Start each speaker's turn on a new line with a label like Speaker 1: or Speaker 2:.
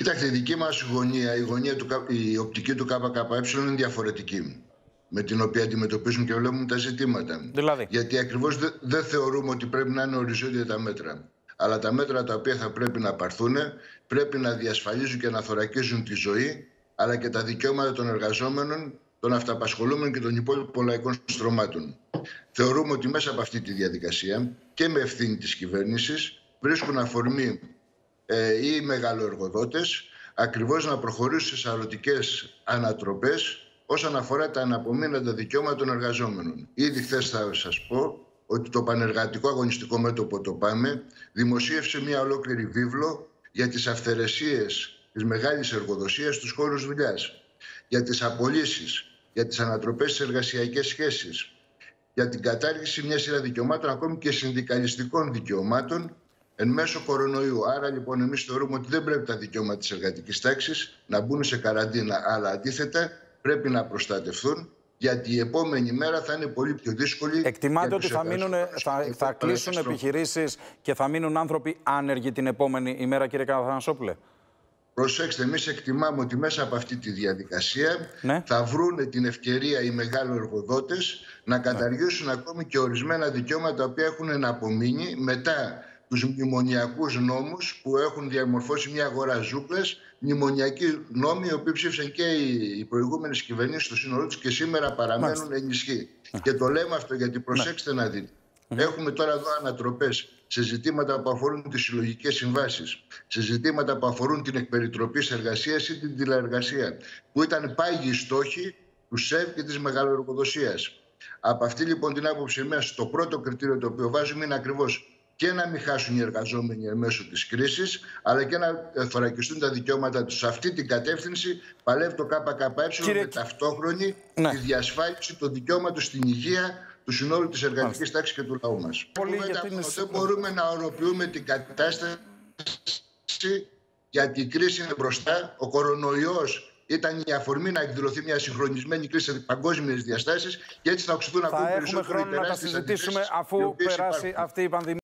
Speaker 1: Κοιτάξτε, η δική μας γωνία, η οπτική του ΚΚΕ είναι διαφορετική, με την οποία αντιμετωπίζουν και βλέπουμε τα ζητήματα.
Speaker 2: Δηλαδή.
Speaker 1: Γιατί ακριβώς δεν θεωρούμε ότι πρέπει να είναι οριζόντια τα μέτρα. Αλλά τα μέτρα τα οποία θα πρέπει να πάρθουν πρέπει να διασφαλίζουν και να θωρακίζουν τη ζωή, αλλά και τα δικαιώματα των εργαζόμενων, των αυταπασχολούμενων και των υπόλοιπων λαϊκών στρωμάτων. Θεωρούμε ότι μέσα από αυτή τη διαδικασία και με ευθύνη της κυβέρνησης βρίσκουν αφορμή οι μεγαλοεργοδότες ακριβώς να προχωρήσουν σε σαρωτικές ανατροπές όσον αφορά τα αναπομείναντα δικαιώματα των εργαζόμενων. Ήδη χθες θα σας πω ότι το Πανεργατικό Αγωνιστικό Μέτωπο, το ΠΑΜΕ, δημοσίευσε μια ολόκληρη βίβλο για τις αυθαιρεσίες της μεγάλης εργοδοσίας στους χώρους δουλειάς, για τις απολύσεις, για τις ανατροπές στις εργασιακές σχέσεις, για την κατάργηση μια σειρά δικαιωμάτων, ακόμη και συνδικαλιστικών δικαιωμάτων, εν μέσω κορονοϊού. Άρα λοιπόν εμείς θεωρούμε ότι δεν πρέπει τα δικαιώματα της εργατικής τάξης να μπουν σε καραντίνα, αλλά αντίθετα πρέπει να προστατευτούν, γιατί η επόμενη μέρα θα είναι πολύ πιο δύσκολη.
Speaker 2: Εκτιμάται ότι θα κλείσουν επιχειρήσεις και θα μείνουν άνθρωποι άνεργοι την επόμενη ημέρα, κύριε Καραθανασόπουλε?
Speaker 1: Προσέξτε, εμείς εκτιμάμε ότι μέσα από αυτή τη διαδικασία θα βρουν την ευκαιρία οι μεγάλοεργοδότες να καταργήσουν ακόμη και ορισμένα δικαιώματα τα οποία έχουν απομείνει μετά τους μνημονιακούς νόμους που έχουν διαμορφώσει μια αγορά ζούγκλες, μνημονιακοί νόμοι οι οποίοι ψήφισαν και οι προηγούμενες κυβερνήσεις στο σύνολό τους και σήμερα παραμένουν εν ισχύ. Και το λέμε αυτό γιατί προσέξτε να δείτε. Έχουμε τώρα εδώ ανατροπές σε ζητήματα που αφορούν τις συλλογικές συμβάσεις, σε ζητήματα που αφορούν την εκπεριτροπής εργασίας ή την τηλεεργασία, που ήταν πάγιοι στόχοι του ΣΕΒ και της μεγαλοεργοδοσίας. Από αυτή λοιπόν την άποψη μέσα, το πρώτο κριτήριο το οποίο βάζουμε είναι ακριβώς και να μην χάσουν οι εργαζόμενοι μέσω της κρίσης, αλλά και να θωρακιστούν τα δικαιώματά τους. Σε αυτή την κατεύθυνση παλεύει το ΚΚΕ με ταυτόχρονη τη διασφάλιση των δικαιώματων στην υγεία του συνόλου της εργατικής τάξης και του λαού μας. Δεν μπορούμε να οροποιούμε την κατάσταση, γιατί η κρίση είναι μπροστά. Ο κορονοϊός ήταν η αφορμή να εκδηλωθεί μια συγχρονισμένη κρίση σε παγκόσμιες διαστάσεις και έτσι θα οξυθούν ακόμη περισσότερο οι τεράστιες αντιθέσεις.
Speaker 2: Θα έχουμε χρόνο να τα συζητήσουμε αφού περάσει αυτή η πανδημία.